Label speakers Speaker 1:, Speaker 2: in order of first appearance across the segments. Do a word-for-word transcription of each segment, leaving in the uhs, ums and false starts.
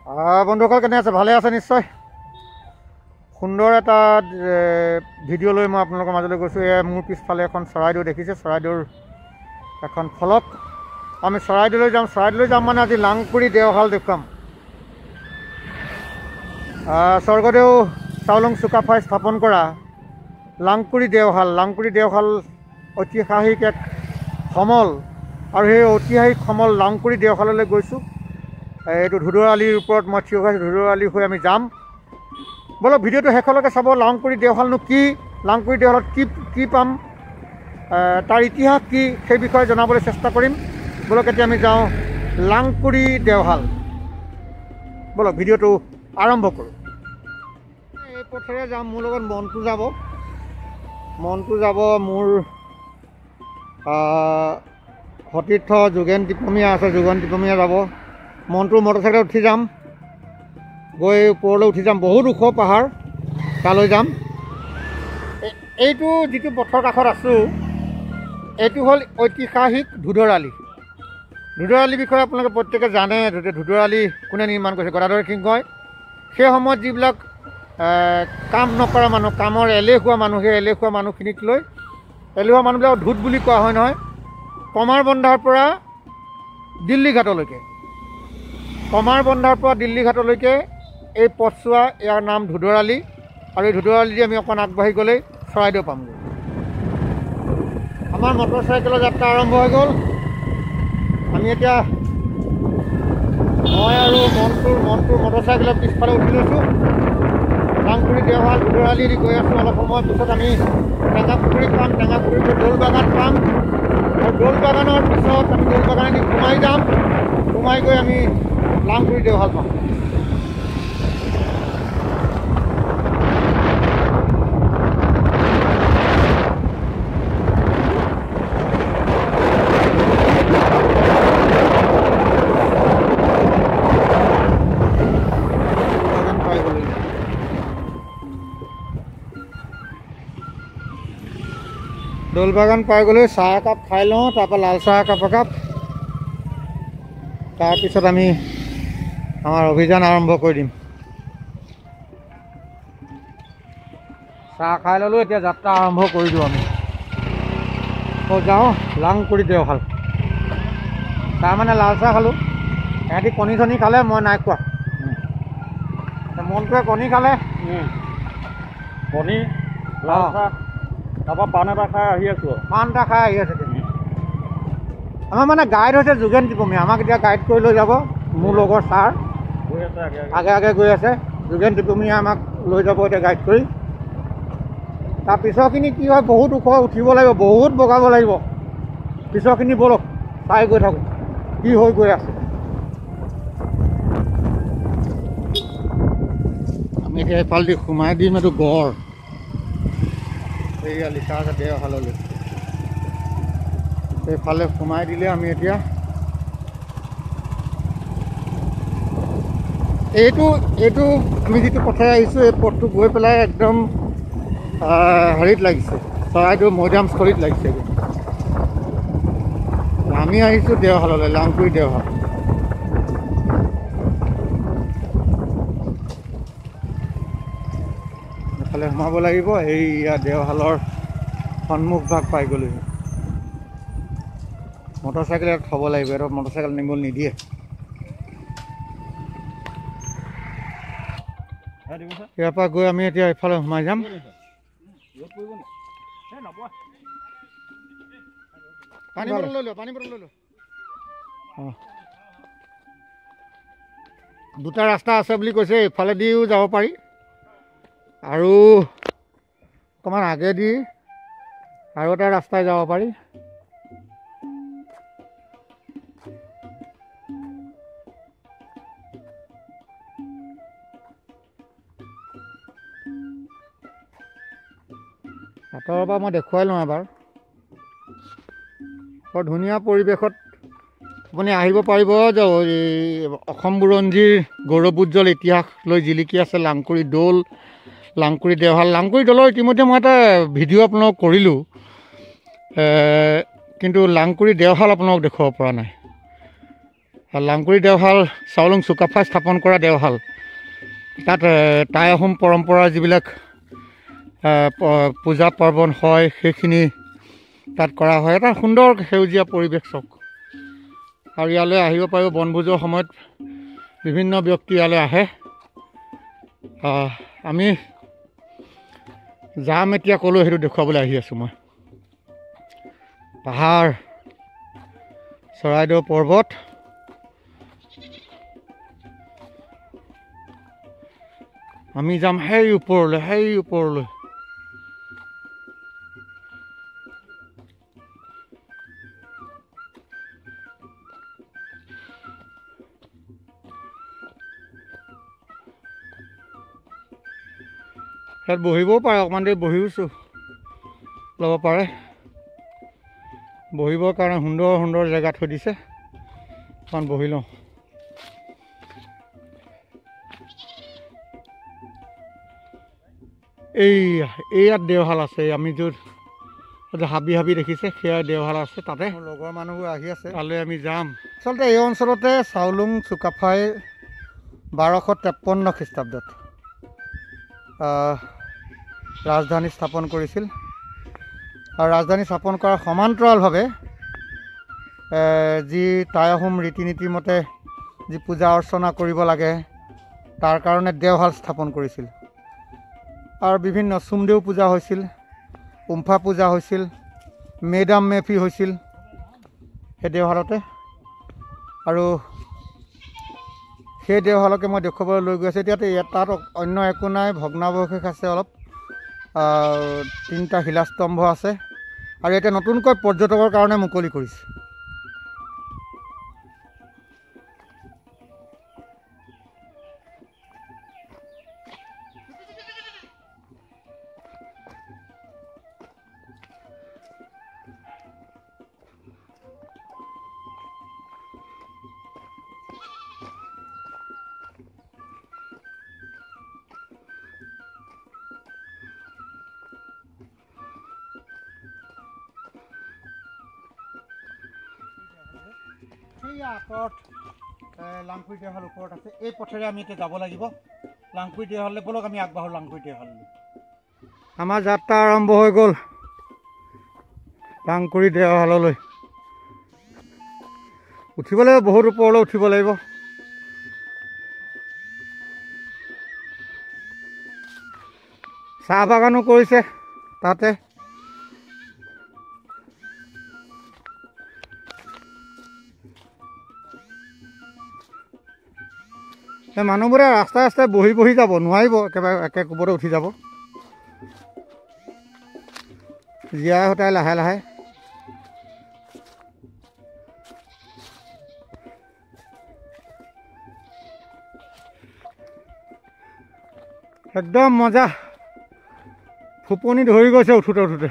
Speaker 1: বন্ধুসকল কেনে আছে? ভালে আছে নিশ্চয়। সুন্দৰ এটা ভিডিঅ' লৈ মই আপোনালোকৰ মাজলৈ গৈছোঁ। এয়া মোৰ পিছফালে এখন চৰাইদেউ দেখিছে, চৰাইদেউৰ এখন ফলক। আমি চৰাইদেউলৈ যাম। চৰাইদেউলৈ যাম মানে আজি লাংকুৰি দেওশাল দেখুৱাম। স্বৰ্গদেউ চাওলুং চুকাফাই স্থাপন কৰা লাংকুৰি দেওশাল লাংকুৰি দেওশাল ঐতিহাসিক এক সমল, আৰু সেই ঐতিহাসিক সমল লাংকুৰি দেওশাললৈ গৈছোঁ। এইটো ধুদৰ আলিৰ ওপৰত মই থিয় হৈ আছোঁ। ধুদৰ আলি হৈ আমি যাম। বলক ভিডিঅ'টো শেষলৈকে চাব। লাংকুৰি দেওশালনো কি, লাংকুৰি দেওশালত কি কি পাম, তাৰ ইতিহাস কি, সেই বিষয়ে জনাবলৈ চেষ্টা কৰিম। বলক এতিয়া আমি যাওঁ লাংকুৰি দেওশাল। বলক ভিডিঅ'টো আৰম্ভ কৰোঁ। এই পথেৰে যাম। মোৰ লগত মনটো যাব মনটো যাব মোৰ সতীৰ্থ যোগেন টিপমীয়া আছে, যোগেন টিপমীয়া যাব। মনটোৰ মটৰচাইকেলত উঠি যাম, গৈ ওপৰলৈ উঠি যাম। বহুত ওখ পাহাৰ, তালৈ যাম। এইটো যিটো পথৰ কাষত আছোঁ, এইটো হ'ল ঐতিহাসিক ধুদৰ আলি। ধুদৰ আলিৰ বিষয়ে আপোনালোকে প্ৰত্যেকে জানে। ধুদৰ আলি কোনে নিৰ্মাণ কৰিছে? গদাধৰ সিংহই। সেই সময়ত যিবিলাক কাম নকৰা মানুহ, কামৰ এলেহুৱা মানুহ, সেই এলেহুৱা মানুহখিনিক লৈ, এলেহুৱা মানুহবিলাকক ধুত বুলি কোৱা হয় নহয়, কমাৰ বন্ধাৰ পৰা দিল্লী ঘাটলৈকে কমাৰ বন্ধাৰ পৰা দিল্লী ঘাটলৈকে এই পথছোৱা, ইয়াৰ নাম ধুদৰ আলি। আৰু এই ধুদৰ আলি দি আমি অকণ আগবাঢ়ি গ'লেই চৰাইদেউ পামগৈ। আমাৰ মটৰচাইকেলৰ যাত্ৰা আৰম্ভ হৈ গ'ল। আমি এতিয়া মই আৰু মনটোৰ মনটোৰ মটৰচাইকেলৰ পিছফালে উঠি লৈছোঁ। লাংকুৰি দেওশাল ধুদৰ আলি দি গৈ আছোঁ। অলপ সময়ৰ পিছত আমি টেঙা পুখুৰী পাম। টেঙা পুখুৰীত দৌল বাগান পাম, আৰু দৌল বাগানৰ পিছত আমি দৌল বাগানেদি সোমাই যাম। সোমাই গৈ আমি লাংকুৰি দেওশাল পাম। দৌল বাগান পাই গ'লে চাহ একাপ খাই লওঁ, তাৰপৰা লাল চাহ একাপ একাপ, তাৰপিছত আমি আমাৰ অভিযান আৰম্ভ কৰি দিম। চাহ খাই ল'লোঁ, এতিয়া যাত্ৰা আৰম্ভ কৰি দিওঁ আমি। ক'ত যাওঁ? লাংকুৰি দেওশাল। চাহ মানে লাল চাহ খালোঁ। সিহঁতি কণী চণী খালে, মই নাই খোৱা। মনটোৱে কণী খালে,
Speaker 2: কণী লাল চাহ, তাৰপৰা পাণ এটা খাই আহি আছোঁ।
Speaker 1: পাণ এটা খাই আহি আছে। আমাৰ মানে গাইড হৈছে যোগেন টিপমীয়া। আমাক এতিয়া গাইড কৰি লৈ যাব। মোৰ লগৰ ছাৰ
Speaker 2: গৈ আছে আগে
Speaker 1: আগে আগে গৈ আছে। যোগেন টিপমীয়া আমাক লৈ যাব এতিয়া গাইড কৰি। তাৰ পিছৰখিনি কি হয়, বহুত ওখ উঠিব লাগিব, বহুত বগাব লাগিব। পিছৰখিনি বলক চাই গৈ থাকোঁ কি হৈ গৈ আছে। আমি এতিয়া এইফালেদি সোমাই দিম। এইটো গড়, এইয়া লিখা আছে দেওশাললৈ। এইফালে সোমাই দিলে আমি এতিয়া এইটো এইটো আমি যিটো পথেৰে আহিছোঁ, এই পথটো গৈ পেলাই একদম হেৰিত লাগিছে, চৰাইদেউ মৈদামস্থলীত লাগিছে। আমি আহিছোঁ দেওশাললৈ, লাংকুৰি দেওশাল। এইফালে সোমাব লাগিব। এইয়া দেওশালৰ সন্মুখ ভাগ পাই গ'লোঁ। মটৰচাইকেল ইয়াত থ'ব লাগিব, এইটো মটৰচাইকেল নিব নিদিয়ে। ইয়াৰ পৰা গৈ আমি এতিয়া এইফালে সোমাই যাম। পানী বটল লৈ লওঁ, পানী বটল লৈ লওঁ। অঁ, দুটা ৰাস্তা আছে বুলি কৈছে। এইফালেদিও যাব পাৰি, আৰু অকণমান আগেদি আৰু এটা ৰাস্তাই যাব পাৰি। আঁতৰৰ পৰা মই দেখুৱাই লওঁ এবাৰ। বৰ ধুনীয়া পৰিৱেশত আপুনি আহিব পাৰিব। এই অসম বুৰঞ্জীৰ গৌৰৱোজ্জ্বল ইতিহাস লৈ জিলিকি আছে লাংকুৰি দৌল, লাংকুৰি দেওশাল। লাংকুৰি দৌলৰ ইতিমধ্যে মই এটা ভিডিঅ' আপোনালোকক কৰিলোঁ, কিন্তু লাংকুৰি দেওশাল আপোনালোকক দেখুৱাব পৰা নাই। লাংকুৰি দেওশাল চাউলুং চুকাফাই স্থাপন কৰা দেওশাল। তাত টাই আহোম পৰম্পৰাৰ যিবিলাক পূজা পাৰ্বণ হয় সেইখিনি তাত কৰা হয়। এটা সুন্দৰ সেউজীয়া পৰিৱেশ চাওক। আৰু ইয়ালৈ আহিব পাৰিব বনভোজৰ সময়ত বিভিন্ন ব্যক্তি ইয়ালৈ আহে। আমি যাম এতিয়া ক'লৈ সেইটো দেখুৱাবলৈ আহি আছোঁ মই। পাহাৰ, চৰাইদেউ পৰ্বত, আমি যাম সেই ওপৰলৈ, সেই ওপৰলৈ। ইয়াত বহিবও পাৰে, অকণমান দেৰি বহিছোঁ ল'ব পাৰে। বহিবৰ কাৰণে সুন্দৰ সুন্দৰ জেগা থৈ দিছে, অকণমান বহি লওঁ। এই ইয়াত দেওশাল আছে, আমি য'ত হাবি হাবি দেখিছে সেয়া দেওশাল আছে। তাতে লগৰ মানুহবোৰ আহি আছে, তালৈ আমি যাম। আচলতে এই অঞ্চলতে চাউলুং চুকাফাই বাৰশ তেপন্ন খ্ৰীষ্টাব্দত ৰাজধানী স্থাপন কৰিছিল। আৰু ৰাজধানী স্থাপন কৰাৰ সমান্তৰালভাৱে যি টাই আহোম ৰীতি নীতিৰ মতে যি পূজা অৰ্চনা কৰিব লাগে তাৰ কাৰণে দেওশাল স্থাপন কৰিছিল। আৰু বিভিন্ন চুমদেউ পূজা হৈছিল, উমফা পূজা হৈছিল, মেডাম মেফি হৈছিল সেই দেওশালতে। আৰু সেই দেওশালকে মই দেখুৱাবলৈ লৈ গৈ আছোঁ। এতিয়া তাত অন্য একো নাই, ভগ্নাৱশেষ আছে অলপ, তিনিটা শিলাস্তম্ভ আছে। আৰু এতিয়া নতুনকৈ পৰ্যটকৰ কাৰণে মুকলি কৰিছে। সেইয়া আঁতৰত লাংকুৰি দেওশাল ওপৰত আছে। এই পথেৰে আমি এতিয়া যাব লাগিব লাংকুৰি দেওশাললৈ। ব'লক আমি আগবাঢ়ো লাংকুৰি দেওশাললৈ। আমাৰ যাত্ৰা আৰম্ভ হৈ গ'ল লাংকুৰি দেওশাললৈ। উঠিব লাগিব, বহুত ওপৰলৈ উঠিব লাগিব। চাহ বাগানো কৰিছে তাতে। মানুহবোৰে ৰাস্তাই ৰাস্তাই বহি বহি যাব নোৱাৰিব, একেবাৰে একে কোবতে উঠি যাব। জীয়াই সতাই লাহে লাহে একদম মজা। ফুপনি ধৰি গৈছে উঠোতে উঠোতে।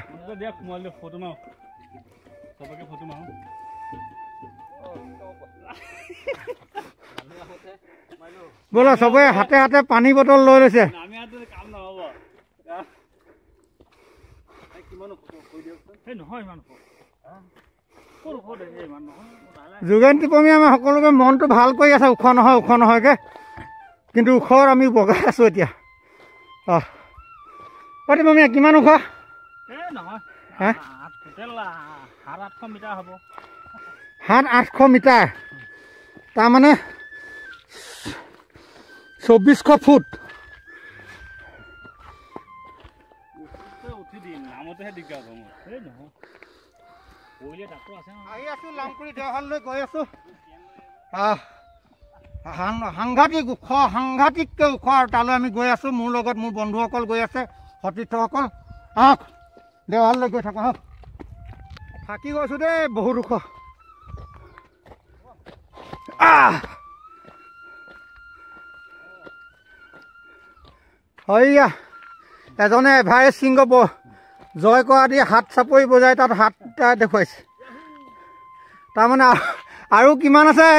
Speaker 1: ব'লা চবে হাতে হাতে পানী বটল লৈ লৈছে। যোগেন টিপমীয়ে আমি সকলোকে মনটো ভাল কৰি আছে। ওখ নহয় ওখ নহয়কে, কিন্তু ওখৰ আমি বগাই আছো এতিয়া। অঁ টিপমীয়া কিমান ওখ? সাত আঠশ মিটাৰ, তাৰমানে চৌব্বিছশ ফুট। আহি আছো লাংকুৰি দেওশাললৈ গৈ আছো। সাংঘাতিক ওখ, সাংঘাতিককৈ ওখ। আৰু তালৈ আমি গৈ আছো। মোৰ লগত মোৰ বন্ধুসকল গৈ আছে, সতীৰ্থসকল। আহক দেওশাললৈ গৈ থাকোঁ। আহক, থাকি গৈছোঁ দেই, বহুত ওখ। হয়য়া এজনে এভাৰেষ্ট শৃংগ জয় কৰা দি হাত চাপৰি বজাই তাত হাত দেখুৱাইছে। তাৰমানে আৰু কিমান আছে,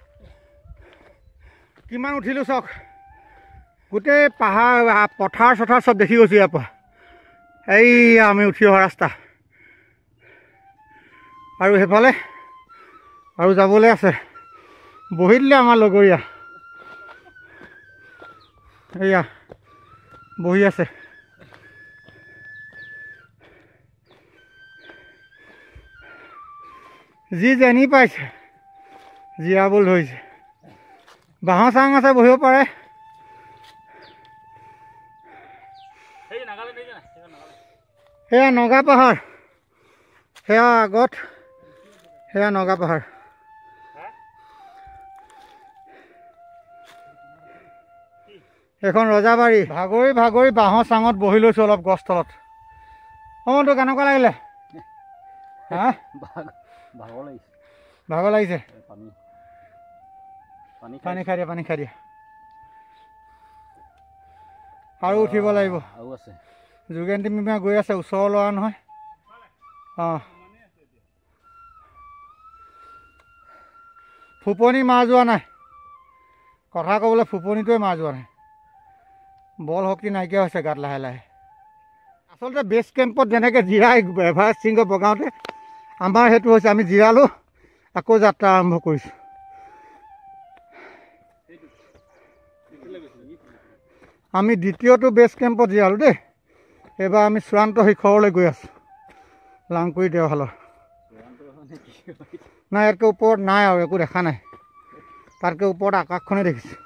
Speaker 1: কিমান উঠিলোঁ চাওক। গোটেই পাহাৰ পথাৰ চথাৰ চব দেখি গৈছোঁ ইয়াৰ পৰা। এইয়া আমি উঠি অহা ৰাস্তা। আৰু সেইফালে আৰু যাবলৈ আছে। বহি দিলে আমাৰ লগৰীয়া এয়া বহি আছে যি যেনি পাইছে জিৰাবলৈ ধৰিছে বাঁহৰ চাং আছে বহিব পাৰে সেয়া নগা পাহাৰ সেয়া আগত সেয়া নগা পাহাৰ এখন ৰজাবাৰী ভাগৰি ভাগৰি বাঁহৰ চাঙত বহি লৈছোঁ অলপ গছ তলত অঁ তোৰ কেনেকুৱা লাগিলে হা
Speaker 2: ভাগৰ লাগিছে
Speaker 1: ভাগৰ লাগিছে
Speaker 2: পানী পানী
Speaker 1: পানী খাই দিয়া পানী খাই দিয়া আৰু উঠিব লাগিব
Speaker 2: আৰু আছে
Speaker 1: যোগেন তিমিমা গৈ আছে ওচৰৰ ল'ৰা নহয় অঁ ফুপনি মাৰ যোৱা নাই কথা ক'বলৈ ফুপনিটোৱে মাৰ যোৱা নাই বল শক্তি নাইকিয়া হৈছে গাত লাহে লাহে আচলতে বেছ কেম্পত যেনেকৈ জিৰাই এভাৰেষ্ট শৃংগ বগাওঁতে আমাৰ সেইটো হৈছে আমি জিৰালোঁ আকৌ যাত্ৰা আৰম্ভ কৰিছোঁ আমি দ্বিতীয়টো বেছ কেম্পত জিৰালোঁ দেই এইবাৰ আমি চূড়ান্ত শিখৰলৈ গৈ আছোঁ লাংকুৰি দেওশালৰ নাই ইয়াতকৈ ওপৰত নাই আৰু একো দেখা নাই তাতকৈ ওপৰত আকাশখনেই দেখিছোঁ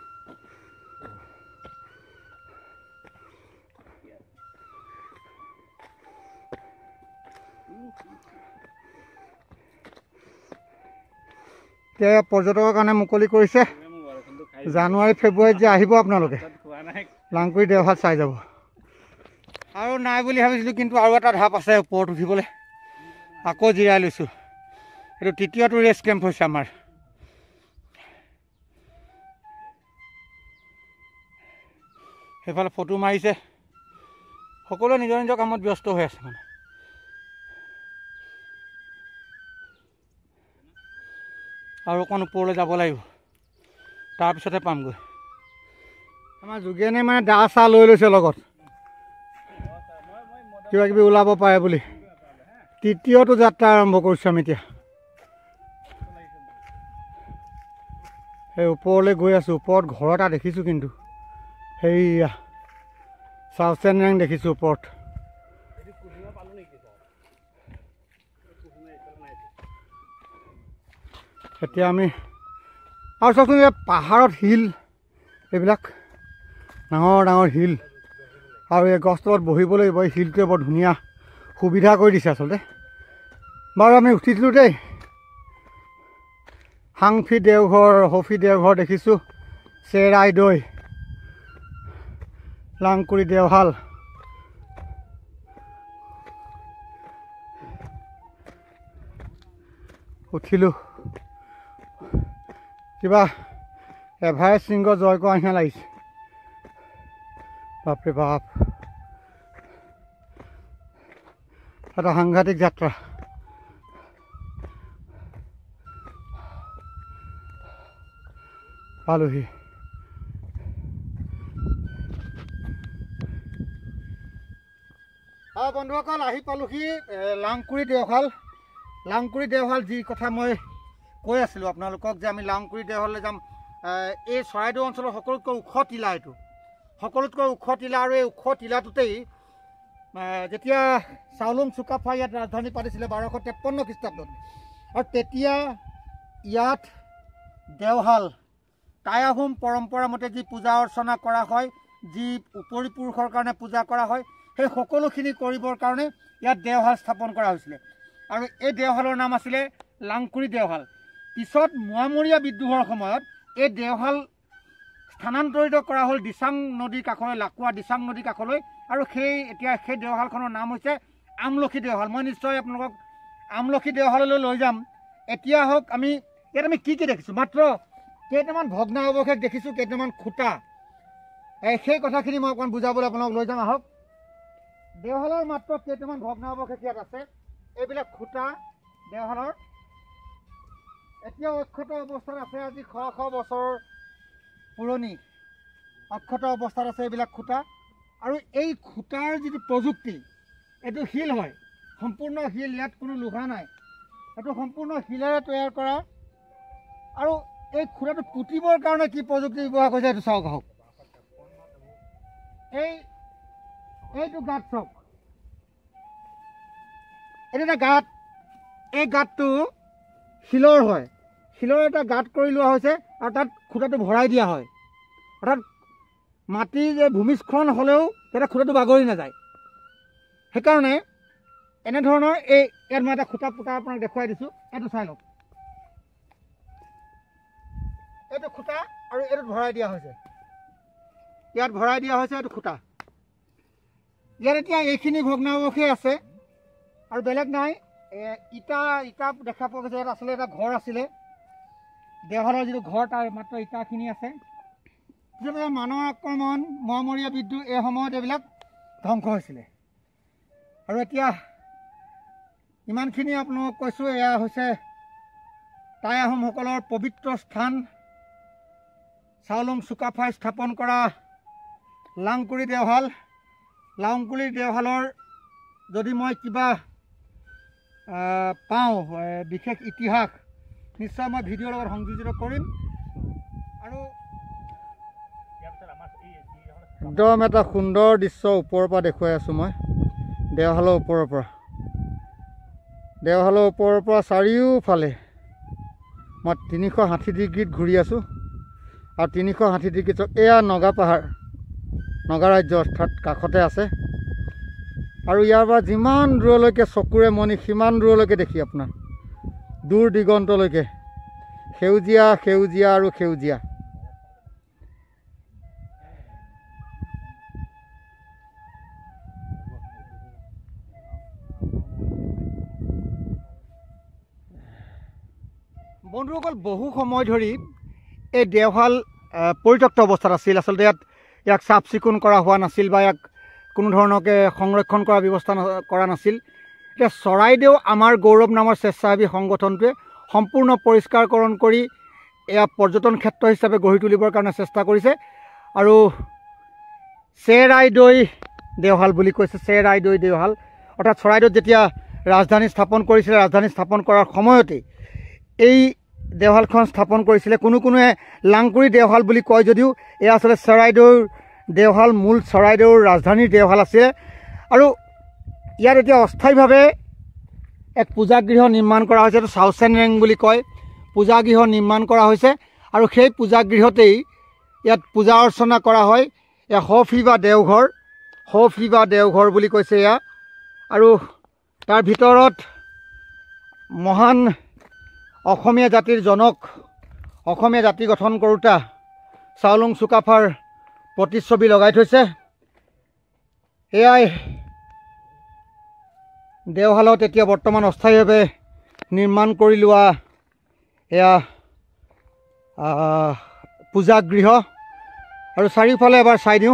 Speaker 1: এতিয়া পৰ্যটকৰ কাৰণে মুকলি কৰিছে জানুৱাৰী ফেব্ৰুৱাৰীত যে আহিব আপোনালোকে লাংকুৰি দেওশাল চাই যাব আৰু নাই বুলি ভাবিছিলোঁ কিন্তু আৰু এটা ঢাপ আছে ওপৰত উঠিবলৈ আকৌ জিৰাই লৈছোঁ এইটো তৃতীয়টো ৰেষ্ট কেম্প হৈছে আমাৰ সেইফালে ফটো মাৰিছে সকলোৱে নিজৰ নিজৰ কামত ব্যস্ত হৈ আছে মানে আৰু অকণ ওপৰলৈ যাব লাগিব তাৰপিছতহে পামগৈ আমাৰ যোগেনে মানে দা চা লৈ লৈছে লগত কিবা কিবি ওলাব পাৰে বুলি তৃতীয়টো যাত্ৰা আৰম্ভ কৰিছোঁ আমি এতিয়া সেই ওপৰলৈ গৈ আছোঁ ওপৰত ঘৰ এটা দেখিছোঁ কিন্তু সেইয়া চাউচেন ৰেং দেখিছোঁ ওপৰত এতিয়া আমি আৰু চাওকচোন পাহাৰত শিল এইবিলাক ডাঙৰ ডাঙৰ শিল আৰু এই গছ তলত বহিবলৈ এই শিলটোৱে বৰ ধুনীয়া সুবিধা কৰি দিছে আচলতে বাৰু আমি উঠিছিলোঁ দেই হাংফি দেওঘৰ হফি দেওঘৰ দেখিছোঁ চেৰাই দৈ লাংকুৰি দেওশাল উঠিলোঁ কিবা এভাৰেষ্ট শৃংগ জয় কৰা নিচিনা লাগিছে বাপৰে বাপ এটা সাংঘাতিক যাত্ৰা পালোহি অঁ বন্ধুসকল আহি পালোহি লাংকুৰি দেওশাল লাংকুৰি দেওশাল যি কথা মই কৈ আছিলোঁ আপোনালোকক যে আমি লাংকুৰি দেওশাললৈ যাম এই চৰাইদেউ অঞ্চলৰ সকলোতকৈ ওখ টিলা এইটো সকলোতকৈ ওখ টিলা আৰু এই ওখ টিলাটোতেই যেতিয়া চাওলুং চুকাফাই ইয়াত ৰাজধানী পাতিছিলে বাৰশ তেপন্ন খ্ৰীষ্টাব্দত আৰু তেতিয়া ইয়াত দেওশাল টাই আহোম পৰম্পৰা মতে যি পূজা অৰ্চনা কৰা হয় যি উপৰি পুৰুষৰ কাৰণে পূজা কৰা হয় সেই সকলোখিনি কৰিবৰ কাৰণে ইয়াত দেওশাল স্থাপন কৰা হৈছিলে আৰু এই দেওশালৰ নাম আছিলে লাংকুৰি দেওশাল পিছত মোৱামৰীয়া বিদ্ৰোহৰ সময়ত এই দেওশাল স্থানান্তৰিত কৰা হ'ল দিচাং নদীৰ কাষলৈ লাকুৱা দিচাং নদীৰ কাষলৈ আৰু সেই এতিয়া সেই দেওশালখনৰ নাম হৈছে আমলখি দেওশাল মই নিশ্চয় আপোনালোকক আমলখি দেওশাললৈ লৈ যাম এতিয়া হওক আমি ইয়াত আমি কি কি দেখিছোঁ মাত্ৰ কেইটামান ভগ্নাৱশেষ দেখিছোঁ কেইটামান খুঁটা সেই কথাখিনি মই অকণমান বুজাবলৈ আপোনালোক লৈ যাম আহক দেওশালৰ মাত্ৰ কেইটামান ভগ্নাৱশেষ ইয়াত আছে এইবিলাক খুঁটা দেওশালৰ এতিয়া অক্ষত অৱস্থাত আছে আজি শ শ বছৰ পুৰণি অক্ষত অৱস্থাত আছে এইবিলাক খুঁটা আৰু এই খুঁটাৰ যিটো প্ৰযুক্তি এইটো শিল হয় সম্পূৰ্ণ শিল ইয়াত কোনো লোহা নাই এইটো সম্পূৰ্ণ শিলেৰে তৈয়াৰ কৰা আৰু এই খুঁটাটো পুতিবৰ কাৰণে কি প্ৰযুক্তি ব্যৱহাৰ কৰিছে এইটো চাওক আহক এই এইটো গাঁত চাওক এইটো এটা গাঁত এই গাঁতটো শিলৰ হয় শিলৰ এটা গাঁত কৰি লোৱা হৈছে আৰু তাত খুঁটাটো ভৰাই দিয়া হয় অৰ্থাৎ মাটি যে ভূমিস্খলন হ'লেও তেতিয়া খুঁটাটো বাগৰি নাযায় সেইকাৰণে এনেধৰণৰ এই ইয়াত মই এটা খুঁটা পুতা আপোনাক দেখুৱাই দিছোঁ এইটো চাই লওক এইটো খুঁটা আৰু এইটোত ভৰাই দিয়া হৈছে ইয়াত ভৰাই দিয়া হৈছে এইটো খুঁটা ইয়াত এতিয়া এইখিনি ভগ্নাৱশেষ আছে আৰু বেলেগ নাই ইটা ইটা দেখা পোৱা গৈছে ইয়াত আচলতে এটা ঘৰ আছিলে দেৱালৰ যিটো ঘৰ তাৰ মাত্ৰ ইটাখিনি আছে যিবিলাক মানুহৰ আক্ৰমণ মহামৰীয়া বিদ্ৰোহ এই সময়ত এইবিলাক ধ্বংস হৈছিলে আৰু এতিয়া ইমানখিনি আপোনালোকক কৈছোঁ এয়া হৈছে টাই আহোমসকলৰ পবিত্ৰ স্থান চাওলুং চুকাফাই স্থাপন কৰা লাংকুৰি দেওহাল লাংকুৰি দেওহালৰ যদি মই কিবা পাওঁ বিশেষ ইতিহাস নিশ্চয় মই ভিডিঅ'ৰ লগত সংযোজিত কৰিম আৰু একদম এটা সুন্দৰ দৃশ্য ওপৰৰ পৰা দেখুৱাই আছোঁ মই দেওহালৰ ওপৰৰ পৰা দেওহালৰ ওপৰৰ পৰা চাৰিওফালে মই তিনিশ ষাঠি ডিগ্ৰীত ঘূৰি আছোঁ আৰু তিনিশ ষাঠি ডিগ্ৰীত এয়া নগা পাহাৰ নগা ৰাজ্য অৰ্থাৎ কাষতে আছে আৰু ইয়াৰ পৰা যিমান দূৰলৈকে চকুৰে মনি সিমান দূৰলৈকে দেখি আপোনাৰ দূৰ দিগন্তলৈকে সেউজীয়া সেউজীয়া আৰু সেউজীয়া বন্ধুসকল বহু সময় ধৰি এই দেওহাল পৰিত্যক্ত অৱস্থাত আছিল আচলতে ইয়াত ইয়াক চাফ চিকুণ কৰা হোৱা নাছিল বা ইয়াক কোনো ধৰণকে সংৰক্ষণ কৰাৰ ব্যৱস্থা কৰা নাছিল এতিয়া চৰাইদেউ আমাৰ গৌৰৱ নামৰ স্বেচ্ছাসেৱী সংগঠনটোৱে সম্পূৰ্ণ পৰিষ্কাৰকৰণ কৰি এয়া পৰ্যটন ক্ষেত্ৰ হিচাপে গঢ়ি তুলিবৰ কাৰণে চেষ্টা কৰিছে আৰু চেৰাইদৈ দেওহাল বুলি কৈছে চেৰাইদৈ দেওহাল অৰ্থাৎ চৰাইদেউত যেতিয়া ৰাজধানী স্থাপন কৰিছিলে ৰাজধানী স্থাপন কৰাৰ সময়তেই এই দেওহালখন স্থাপন কৰিছিলে কোনো কোনোৱে লাংকুৰি দেওহাল বুলি কয় যদিও এয়া আচলতে চৰাইদেউৰ দেওহাল মূল চৰাইদেউৰ ৰাজধানীৰ দেওহাল আছিলে আৰু ইয়াত এতিয়া অস্থায়ীভাৱে এক পূজাগৃহ নিৰ্মাণ কৰা হৈছে এইটো চাউচেন ৰেং বুলি কয় পূজাগৃহ নিৰ্মাণ কৰা হৈছে আৰু সেই পূজাগৃহতেই ইয়াত পূজা অৰ্চনা কৰা হয় এয়া সফি বা দেওঘৰ সফি বা দেওঘৰ বুলি কৈছে এয়া আৰু তাৰ ভিতৰত মহান অসমীয়া জাতিৰ জনক অসমীয়া জাতি গঠন কৰোঁতা চাওলুং চুকাফাৰ প্ৰতিচ্ছবি লগাই থৈছে এয়াই দেওহালত এতিয়া বৰ্তমান অস্থায়ীভাৱে নিৰ্মাণ কৰি লোৱা এয়া পূজাগৃহ আৰু চাৰিওফালে এবাৰ চাই দিওঁ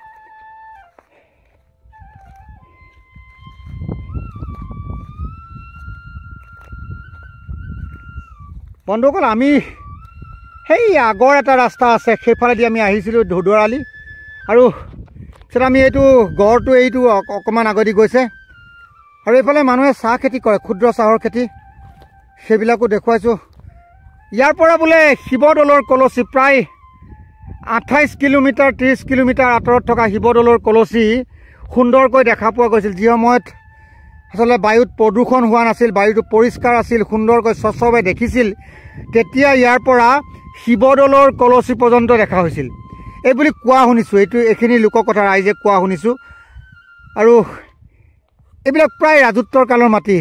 Speaker 1: বন্ধুসকল আমি সেই আগৰ এটা ৰাস্তা আছে সেইফালেদি আমি আহিছিলোঁ ধুদুৱাৰ আলি আৰু পিছত আমি এইটো গড়টো এইটো অকণমান আগেদি গৈছে আৰু এইফালে মানুহে চাহ খেতি কৰে ক্ষুদ্ৰ চাহৰ খেতি সেইবিলাকো দেখুৱাইছোঁ ইয়াৰ পৰা বোলে শিৱদৌলৰ কলচী প্ৰায় আঠাইছ কিলোমিটাৰ ত্ৰিছ কিলোমিটাৰ আঁতৰত থকা শিৱদৌলৰ কলচী সুন্দৰকৈ দেখা পোৱা গৈছিল যি সময়ত আচলতে বায়ুত প্ৰদূষণ হোৱা নাছিল বায়ুটো পৰিষ্কাৰ আছিল সুন্দৰকৈ স্বচ্ছভাৱে দেখিছিল তেতিয়া ইয়াৰ পৰা শিৱদৌলৰ কলচী পৰ্যন্ত দেখা হৈছিল এই বুলি কোৱা শুনিছোঁ এইটো এইখিনি লোককথা ৰাইজে কোৱা শুনিছোঁ আৰু এইবিলাক প্ৰায় ৰাজত্বৰ কালৰ মাটি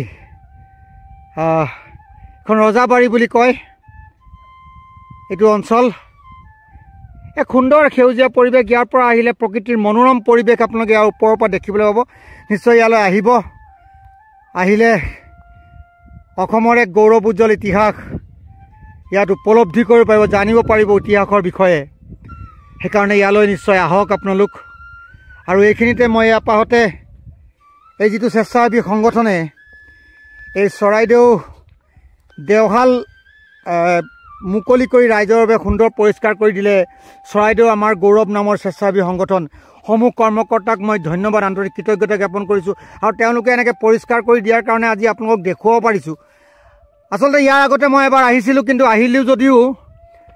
Speaker 1: এখন ৰজাবাৰী বুলি কয় এইটো অঞ্চল এক সুন্দৰ সেউজীয়া পৰিৱেশ ইয়াৰ পৰা আহিলে প্ৰকৃতিৰ মনোৰম পৰিৱেশ আপোনালোকে ইয়াৰ ওপৰৰ পৰা দেখিবলৈ পাব নিশ্চয় ইয়ালৈ আহিব আহিলে অসমৰ এক গৌৰৱ উজ্জ্বল ইতিহাস ইয়াত উপলব্ধি কৰিব পাৰিব জানিব পাৰিব ইতিহাসৰ বিষয়ে সেইকাৰণে ইয়ালৈ নিশ্চয় আহক আপোনালোক আৰু এইখিনিতে মই ইয়াৰ পাহতে এই যিটো স্বেচ্ছাসেৱী সংগঠনে এই চৰাইদেউ দেওহাল মুকলি কৰি ৰাইজৰ বাবে সুন্দৰ পৰিষ্কাৰ কৰি দিলে চৰাইদেউ আমাৰ গৌৰৱ নামৰ স্বেচ্ছাসেৱী সংগঠন সমূহ কৰ্মকৰ্তাক মই ধন্যবাদ আন্তৰিক কৃতজ্ঞতা জ্ঞাপন কৰিছোঁ আৰু তেওঁলোকে এনেকৈ পৰিষ্কাৰ কৰি দিয়াৰ কাৰণে আজি আপোনালোকক দেখুৱাব পাৰিছোঁ আচলতে ইয়াৰ আগতে মই এবাৰ আহিছিলোঁ কিন্তু আহিলেও যদিও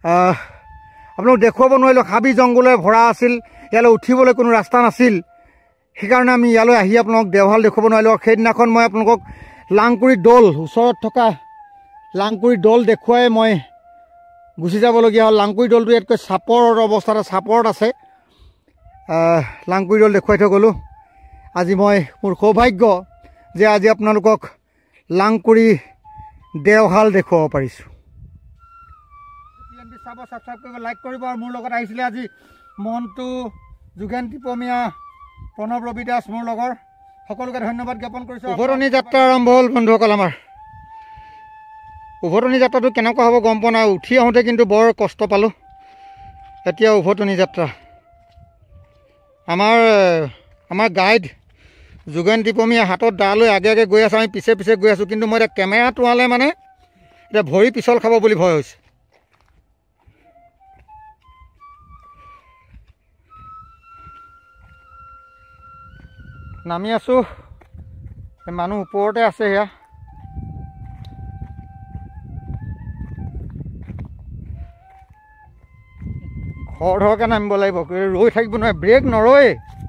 Speaker 1: আপোনালোক দেখুৱাব নোৱাৰিলোঁ, হাবি জংঘলে ভৰা আছিল, ইয়ালৈ উঠিবলৈ কোনো ৰাস্তা নাছিল। সেইকাৰণে আমি ইয়ালৈ আহি আপোনালোকক দেওশাল দেখুৱাব নোৱাৰিলোঁ। আৰু সেইদিনাখন মই আপোনালোকক লাংকুৰি দৌল, ওচৰত থকা লাংকুৰি দৌল দেখুৱাই মই গুচি যাবলগীয়া হ'ল। লাংকুৰি দৌলটো ইয়াতকৈ চাপৰ অৱস্থাত চাপৰত আছে। লাংকুৰি দৌল দেখুৱাই থৈ গ'লোঁ। আজি মই মোৰ সৌভাগ্য যে আজি আপোনালোকক লাংকুৰি দেওশাল দেখুৱাব পাৰিছোঁ। পি এন বি চাব, ছাবস্ক্ৰাইব কৰিব, লাইক কৰিব। আৰু মোৰ লগত আহিছিলে আজি মন্টু, যোগেন টিপমীয়া, প্ৰণৱ ৰবি দাস, মোৰ লগৰ সকলোকে ধন্যবাদ জ্ঞাপন কৰিছোঁ। উভতনি যাত্ৰা আৰম্ভ হ'ল বন্ধুসকল। আমাৰ উভতনি যাত্ৰাটো কেনেকুৱা হ'ব গম পোৱা নাই। উঠি আহোঁতে কিন্তু বৰ কষ্ট পালোঁ। এতিয়া উভতনি যাত্ৰা। আমাৰ আমাৰ গাইড যোগেন টিপমীয়া হাতত দা লৈ আগে আগে গৈ আছোঁ, আমি পিছে পিছে গৈ আছোঁ। কিন্তু মই এতিয়া কেমেৰা তোৱালে মানে এতিয়া ভৰি পিছল খাব বুলি ভয় হৈছে। নামি আছোঁ, মানুহ ওপৰতে আছে। সেয়া খৰ ধৰকৈ নামিব লাগিব, ৰৈ থাকিব নোৱাৰে, ব্ৰেক নৰয়ে।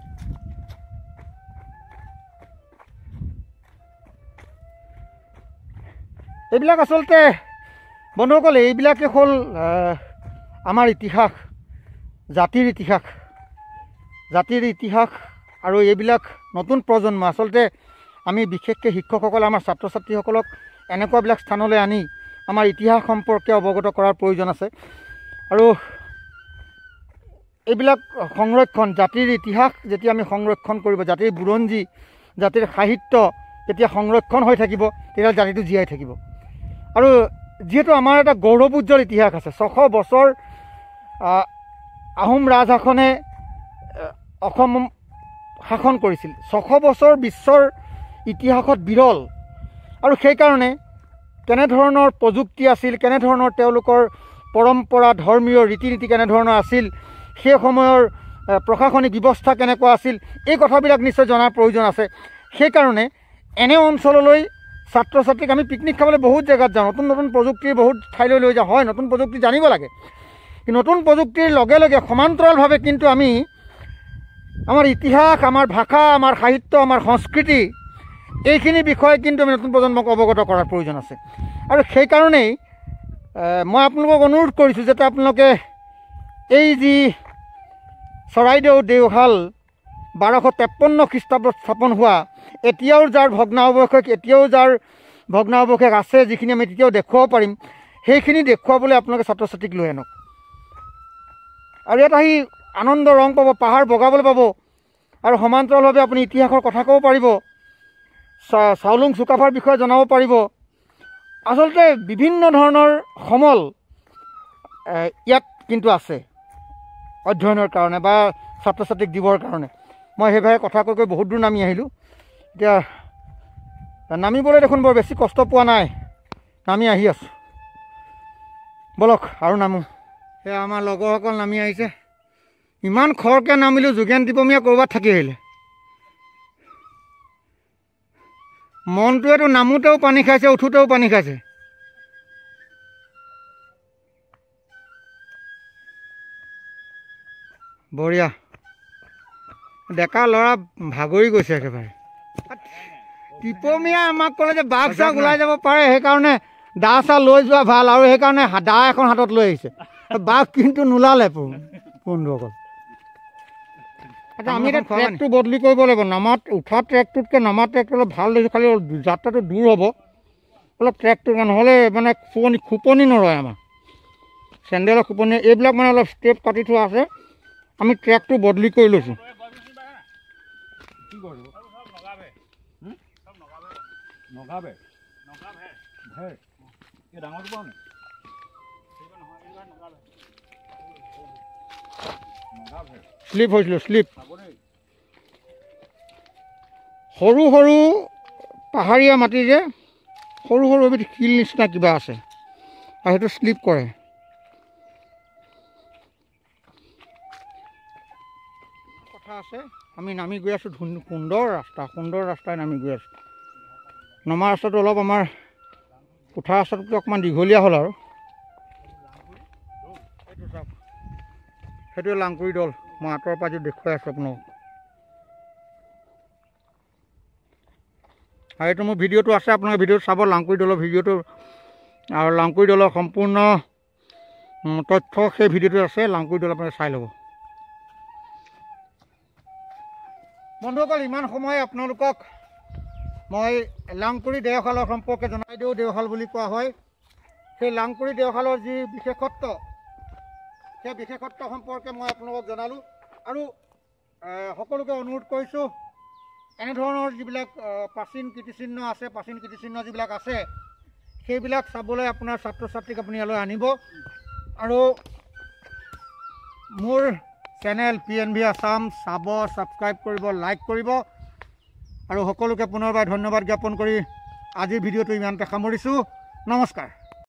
Speaker 1: এইবিলাক আচলতে বন্ধুসকল, এইবিলাকে হ'ল আমাৰ ইতিহাস, জাতিৰ ইতিহাস, জাতিৰ ইতিহাস। আৰু এইবিলাক নতুন প্ৰজন্ম, আচলতে আমি বিশেষকৈ শিক্ষকসকলে আমাৰ ছাত্ৰ ছাত্ৰীসকলক এনেকুৱাবিলাক স্থানলৈ আনি আমাৰ ইতিহাস সম্পৰ্কে অৱগত কৰাৰ প্ৰয়োজন আছে। আৰু এইবিলাক সংৰক্ষণ, জাতিৰ ইতিহাস যেতিয়া আমি সংৰক্ষণ কৰিব, জাতিৰ বুৰঞ্জী, জাতিৰ সাহিত্য যেতিয়া সংৰক্ষণ হৈ থাকিব, তেতিয়া জাতিটো জীয়াই থাকিব। আৰু যিহেতু আমাৰ এটা গৌৰৱোজ্জ্বল ইতিহাস আছে, ছশ বছৰ আহোম ৰাজশাসনে অসম শাসন কৰিছিল। ছশ বছৰ বিশ্বৰ ইতিহাসত বিৰল। আৰু সেইকাৰণে কেনেধৰণৰ প্ৰযুক্তি আছিল, কেনেধৰণৰ তেওঁলোকৰ পৰম্পৰা, ধৰ্মীয় ৰীতি নীতি কেনেধৰণৰ আছিল, সেই সময়ৰ প্ৰশাসনিক ব্যৱস্থা কেনেকুৱা আছিল, এই কথাবিলাক নিশ্চয় জনাৰ প্ৰয়োজন আছে। সেইকাৰণে এনে অঞ্চললৈ ছাত্ৰ ছাত্ৰীক আমি পিকনিক খাবলৈ বহুত জেগাত যাওঁ, নতুন নতুন প্ৰযুক্তিৰ বহুত ঠাইলৈ লৈ যাওঁ। হয়, নতুন প্ৰযুক্তি জানিব লাগে, কিন্তু নতুন প্ৰযুক্তিৰ লগে লগে সমান্তৰালভাৱে কিন্তু আমি আমাৰ ইতিহাস, আমাৰ ভাষা, আমাৰ সাহিত্য, আমাৰ সংস্কৃতি, এইখিনি বিষয়ে কিন্তু আমি নতুন প্ৰজন্মক অৱগত কৰাৰ প্ৰয়োজন আছে। আৰু সেইকাৰণেই মই আপোনালোকক অনুৰোধ কৰিছোঁ যাতে আপোনালোকে এই যি চৰাইদেউ দেওশাল বাৰশ তেপন্ন খ্ৰীষ্টাব্দত স্থাপন হোৱা, এতিয়াও যাৰ ভগ্নাৱশেষ এতিয়াও যাৰ ভগ্নাৱশেষ আছে, যিখিনি আমি তেতিয়াও দেখুৱাব পাৰিম, সেইখিনি দেখুৱাবলৈ আপোনালোকে ছাত্ৰ ছাত্ৰীক লৈ আনক। আৰু ইয়াত আহি আনন্দ ৰং পাব, পাহাৰ বগাবলৈ পাব। আৰু সমান্তৰালভাৱে আপুনি ইতিহাসৰ কথা ক'ব পাৰিব, চাউলুং চুকাফাৰ বিষয়ে জনাব পাৰিব। আচলতে বিভিন্ন ধৰণৰ সমল ইয়াত কিন্তু আছে অধ্যয়নৰ কাৰণে বা ছাত্ৰ ছাত্ৰীক দিবৰ কাৰণে। মই সেইভাগে কথা কৈ কৈ বহুত দূৰ নামি আহিলোঁ। এতিয়া নামিবলৈ দেখোন বৰ বেছি কষ্ট পোৱা নাই, নামি আহি আছোঁ। বলক আৰু নামো। সেয়া আমাৰ লগৰসকল নামি আহিছে। ইমান খৰকৈ নামিলোঁ, যোগেন টিপমীয়া ক'ৰবাত থাকি আহিলে। মনটোৱেতো নামোতেও পানী খাইছে, উঠোতেও পানী খাইছে। বঢ়িয়া, ডেকা ল'ৰা ভাগৰি গৈছে একেবাৰে। টিপমীয়াই আমাক ক'লে যে বাঘ চাঘ ওলাই যাব পাৰে, সেইকাৰণে দা চা লৈ যোৱা ভাল। আৰু সেইকাৰণে দা এখন হাতত লৈ আহিছে। বাঘ কিন্তু নোলালে বন্ধুসকল। আচ্ছা, আমি এতিয়া ট্ৰেকটো বদলি কৰিব লাগিব। নামাত উঠা ট্ৰেকটোতকৈ নামা ট্ৰেকটো অলপ ভাল দেখিছোঁ, খালি যাত্ৰাটো দূৰ হ'ব অলপ ট্ৰেকটো, নহ'লে মানে খুপনি খুপনি নৰয় আমাৰ চেণ্ডেলৰ খুপনি। এইবিলাক মানে অলপ ষ্টেপ কাটি থোৱা আছে, আমি ট্ৰেকটো বদলি কৰি লৈছোঁ। শ্লিপ হৈছিলোঁ, শ্লিপ। সৰু সৰু পাহাৰীয়া মাটি যে, সৰু সৰু এবিধ শিল নিচিনা কিবা আছে, আৰু সেইটো শ্লিপ কৰে। কথা আছে, আমি নামি গৈ আছোঁ। সুন্দৰ ৰাস্তা, সুন্দৰ ৰাস্তাই নামি গৈ আছোঁ। নমা ৰাস্তাটো অলপ আমাৰ উঠা ৰাস্তাটোতকৈ অকণমান দীঘলীয়া হ'ল আৰু সেইটোৱে লাংকুৰি দল মই আঁতৰৰ পৰা যদি দেখুৱাই আছোঁ আপোনাক আৰু এইটো মোৰ ভিডিঅ'টো আছে আপোনালোকে ভিডিঅ'টো চাব লাংকুৰি দলৰ ভিডিঅ'টো আৰু লাংকুৰি দলৰ সম্পূৰ্ণ তথ্য সেই ভিডিঅ'টো আছে লাংকুৰি দল আপোনালোকে চাই ল'ব বন্ধুসকল ইমান সময় আপোনালোকক মই লাংকুৰি দেওশালৰ সম্পৰ্কে জনাই দিওঁ দেওশাল বুলি কোৱা হয় সেই লাংকুৰি দেওশালৰ যি বিশেষত্ব সেই বিশেষত্ব সম্পৰ্কে মই আপোনালোকক জনালোঁ আৰু সকলোকে অনুৰোধ কৰিছোঁ এনেধৰণৰ যিবিলাক প্ৰাচীন কীৰ্তিচিহ্ন আছে প্ৰাচীন কীৰ্তিচিহ্ন যিবিলাক আছে সেইবিলাক চাবলৈ আপোনাৰ ছাত্ৰ ছাত্ৰীক আপুনি ইয়ালৈ আনিব আৰু মোৰ channel P N V Assam চাব ছাবস্ক্ৰাইব কৰিব লাইক কৰিব আৰু সকলোকে পুনৰবাৰ ধন্যবাদ জ্ঞাপন কৰি আজিৰ ভিডিঅ'টো ইমানতে সামৰিছোঁ নমস্কাৰ।